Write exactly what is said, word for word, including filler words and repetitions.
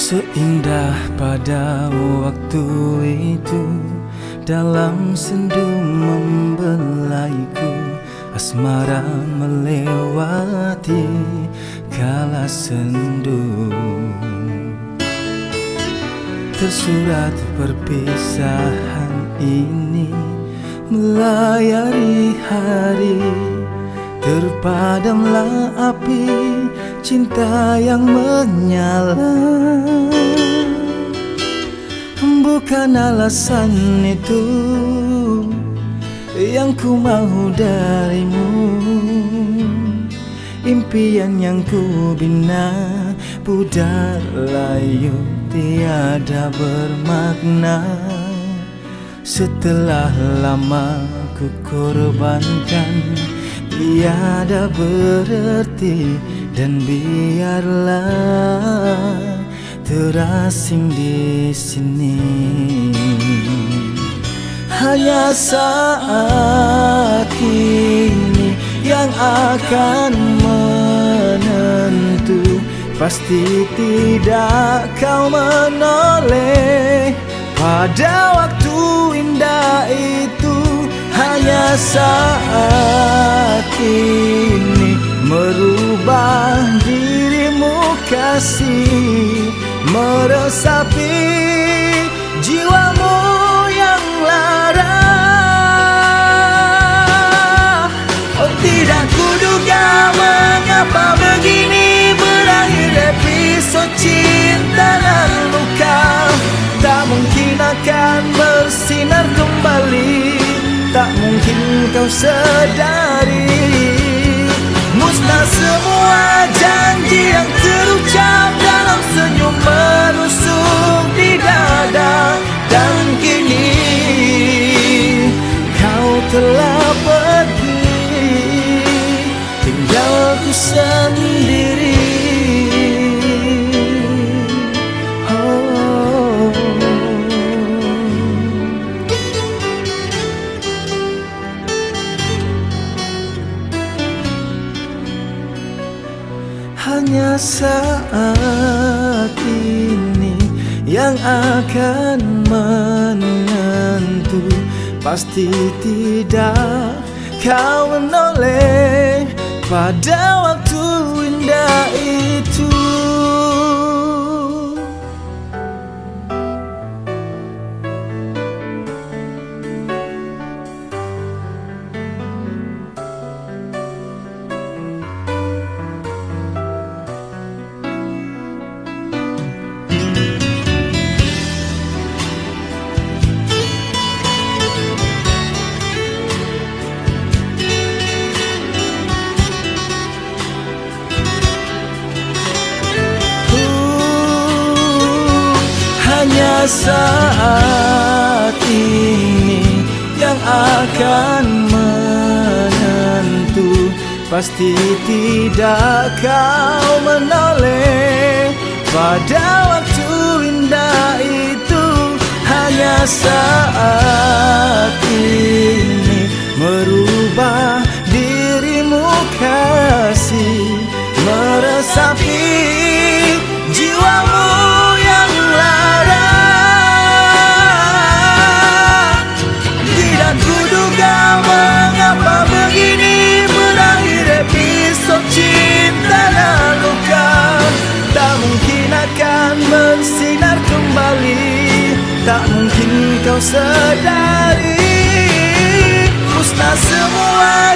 Seindah pada waktu itu, dalam sendu membelaiku, asmara melewati kala sendu. Tersurat perpisahan ini melayari hari, terpadamlah api cinta yang menyala. Bukan alasan itu yang ku mau darimu, impian yang ku bina pudar layu tiada bermakna. Setelah lama ku korbankan, tiada berarti dan biarlah terasing di sini. Hanya saat ini yang akan menentu, pasti tidak kau menoleh pada waktu indah itu. Hanya saat ini merubah dirimu kasih, meresapi jiwamu yang lara. Oh, tidak kuduga mengapa begini berakhir episode cinta dan luka. Tak mungkin akan bersinar kembali, tak mungkin kau sadari. Musnah semua janji yang terucap dalam senyum menusuk di dada. Dan kini kau telah pergi, tinggalku sendiri. Hanya saat ini yang akan menentu, pasti tidak kau menoleh pada waktu indah itu. Hanya saat ini yang akan menentu, pasti tidak kau menoleh pada waktu indah itu. Hanya saat ini merubah dirimu kasih, meresapi jiwamu yang lara. Tidak kuduga mengapa begini berakhir episode cinta dan luka. Tak mungkin akan bersinar kembali, tak mungkin kau sadari. Musnah semua